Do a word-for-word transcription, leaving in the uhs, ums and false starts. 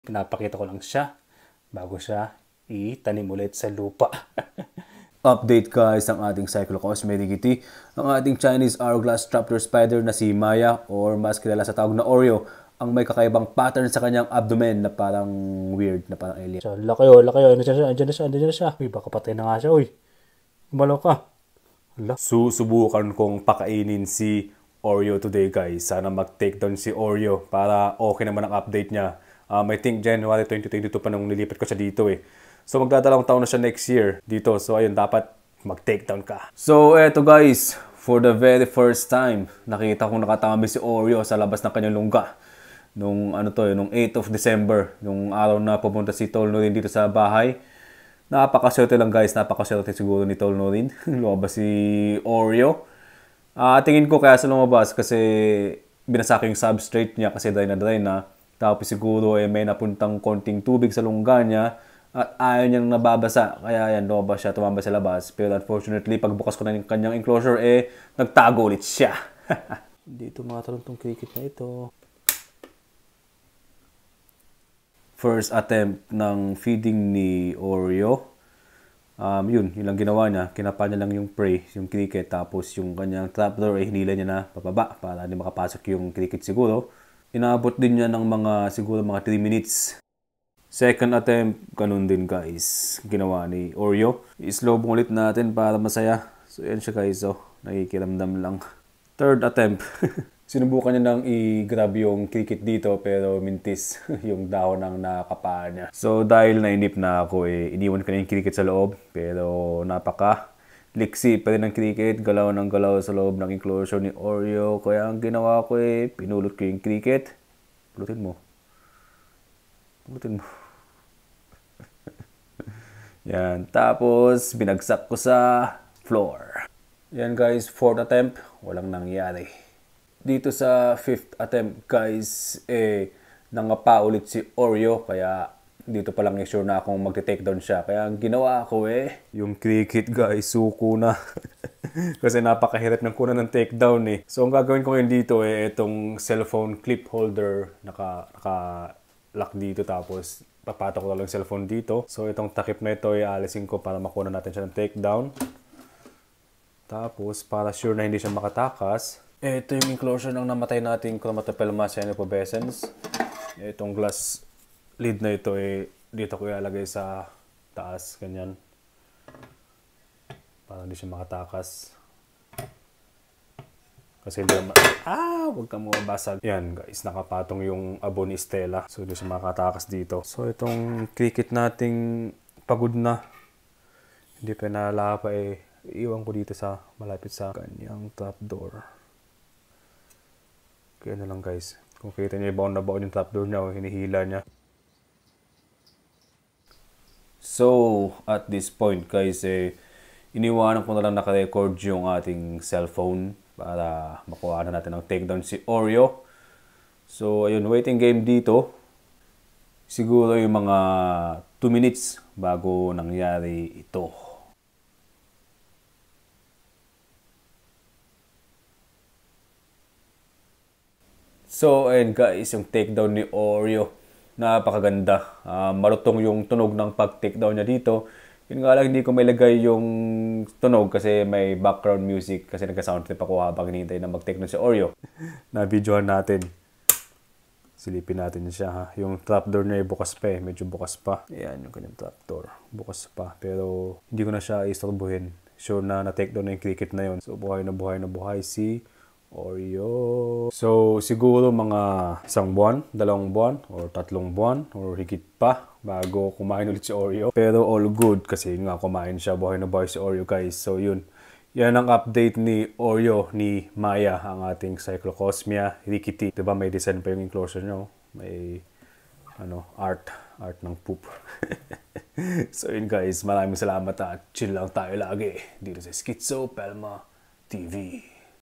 Pinapakita ko lang siya bago siya itanim ulit sa lupa. Update guys ang ating Cyclocos Medikiti, ang ating Chinese hourglass trapdoor spider na si Maya or mas kilala sa tawag na Oreo, ang may kakaibang pattern sa kanyang abdomen na parang weird, na parang alien. So, laki o, laki o, andyan siya, andyan na siya, andyan na siya. Uy, baka patay na nga siya, uy. Umalaw ka. Hala. Susubukan kong pakainin si Oreo today guys. Sana mag-take down si Oreo para okay naman ang update niya. Um, I think January twenty twenty-two pa nung nilipat ko siya dito eh. So magdadalawang taon na siya next year dito. So ayun, dapat mag-take down ka. So eto guys, for the very first time, nakita kong nakatabi si Oreo sa labas ng kanyang lungga. Nung ano to, nung eighth of December, nung araw na pupunta si Tol Norin dito sa bahay. Napakaswerte lang guys, napakaswerte siguro ni Tol Norin. Lumabas si Oreo. Uh, tingin ko kaya sa lumabas kasi binasaka yung substrate niya kasi dry na dry na. Tapos siguro eh, may napuntang konting tubig sa lungga niya at ayaw niyang nababasa. Kaya yan, lumabas siya, tumambay sa labas. Pero unfortunately, pagbukas ko na yung kanyang enclosure, eh, nagtago ulit siya. Dito mga talong tong cricket na ito. First attempt ng feeding ni Oreo. Um, yun, yun lang ginawa niya. Kinapa niya lang yung prey, yung cricket. Tapos yung kanyang trapdoor, eh, hinila niya na papaba para hindi makapasok yung cricket siguro. Inaabot din niya ng mga, siguro mga three minutes. Second attempt, ganun din guys. Ginawa ni Oreo. I-slow mo ulit natin para masaya. So yan siya guys, oh. Nakikiramdam lang. Third attempt. Sinubukan niya nang i-grab yung cricket dito pero mintis yung dahon ng nakakapaan niya. So dahil nainip na ako eh, iniwan ko na yung cricket sa loob. Pero napaka liksi pa rin ng cricket, galaw ng galaw sa loob ng enclosure ni Oreo. Kaya ang ginawa ko eh, pinulot ko yung cricket. Pulutin mo. Pulutin mo. Yan. Tapos, binagsak ko sa floor. Yan guys, fourth attempt. Walang nangyari. Dito sa fifth attempt guys, eh, nangapa ulit si Oreo. Kaya, dito pa lang sure na akong magte-take down siya. Kaya ang ginawa ko eh, yung cricket guys, suko na. Kasi napakahirap ng kunan ng take down eh. So ang gagawin ko ngayon dito eh, itong cellphone clip holder, naka, naka lock dito tapos papatok ko lang yung cellphone dito. So itong takip na ito ay alisin ko para makuha natin siya ng take down. Tapos para sure na hindi siya makatakas, ito yung enclosure ng namatay nating Chromatopelma cyanopubescens. Itong glass lid na ito eh, dito ko ilalagay sa taas, ganyan. Para hindi siya makatakas. Kasi hindi naman, ah, huwag kang mabasag. Yan guys, nakapatong yung abo ni Stella. So hindi siya makatakas dito. So itong cricket nating pagod na, hindi pa nalapa eh, iwan ko dito sa malapit sa kanyang trapdoor. Kaya na lang guys. Kung kita niyo, baon na baon yung trapdoor niya o hinihila niya. So, at this point guys, eh, iniwanan ko na lang naka-record yung ating cellphone para makuha na natin ang takedown si Oreo. So, ayun, waiting game dito. Siguro yung mga two minutes bago nangyari ito. So, ayun guys, yung takedown ni Oreo. Napakaganda. Uh, marutong yung tunog ng pag-takedown niya dito. Yun nga lang, hindi ko may lagay yung tunog kasi may background music kasi nagka-sound trip ako habang hinihintay na mag-takedown si Oreo. Na-videohan natin. Silipin natin siya ha. Yung trapdoor niya ay bukas pa eh. Medyo bukas pa. Ayan yung kanyang trapdoor. Bukas pa. Pero hindi ko na siya istorbohin. Sure na na-takedown na yung cricket na yun. So buhay na buhay na buhay si Oreo. So, siguro mga isang buwan, dalawang buwan, or tatlong buwan, or higit pa bago kumain ulit si Oreo. Pero all good kasi nga kumain siya, buhay na buhay si Oreo guys. So, yun. Yan ang update ni Oreo, ni Maya, ang ating Cyclocosmia rickety. Diba may design pa yung enclosure nyo? May ano, art. Art ng poop. So, yun guys. Maraming salamat at chill lang tayo lagi dito sa Schizopelma T V.